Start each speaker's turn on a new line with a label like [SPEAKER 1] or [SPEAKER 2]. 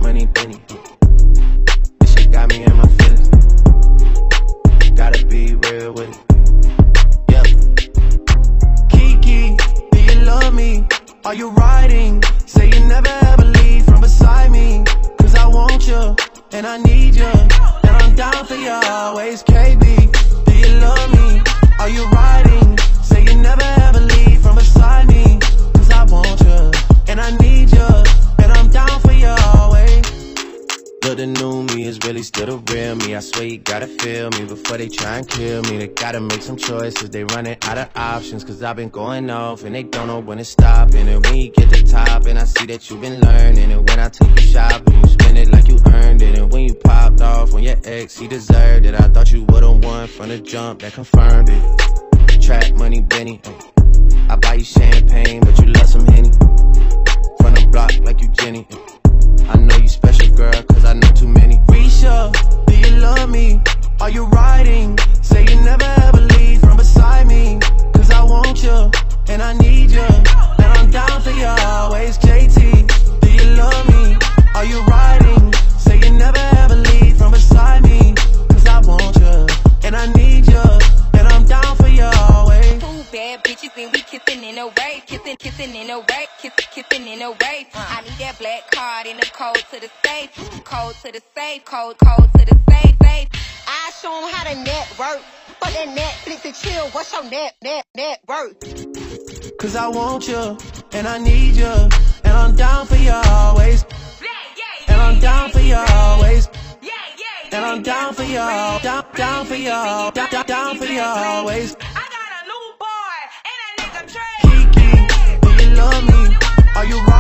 [SPEAKER 1] money, Benny. This shit got me in my feelings. Gotta be real with it. Yeah. Kiki, do you love me? Are you riding? Say you never ever leave from beside me. Cause I want you, and I need you, and I'm down for you always. KB, do you love me? Are you riding? Say you never ever leave from beside me. Cause I want you, and I need you, and I'm down for you always. Look, the new me is really still the real me. I swear you gotta feel me before they try and kill me. They gotta make some choices, they running out of options. Cause I've been going off and they don't know when to stop. And when you get to the top and I see that you've been learning. And when I take you shopping, you spend it like you earned it. And when you popped off on your ex, he deserved it. I thought you would've won from the jump, that confirmed it. Trap money, Benny, I buy you champagne, but you love some Henny. From the block like you Jenny. I know you special, girl, cause I know too many. Risha, do you love me? Are you riding? Say you never ever leave from beside me. Cause I want you, and I need you, and I'm down for you always. JT, do you love me? Are you riding? Say you never ever leave from beside me. Cause I want you, and I need you, and I'm down for you always.
[SPEAKER 2] Two bad bitches and we kissing in a way, kissing in a way, kissing in a way. I need that black card in the code to the safe, code to the safe, code to the safe. I show 'em how to network. For that Netflix and chill, what's your net worth?
[SPEAKER 1] Cause I want you, and I need you, and I'm down for you always. And I'm down for you always. And I'm down for you, down for you, down for you always.
[SPEAKER 2] I got a new boy and a nigga Trey.
[SPEAKER 1] Kiki, do you love me? Are you right?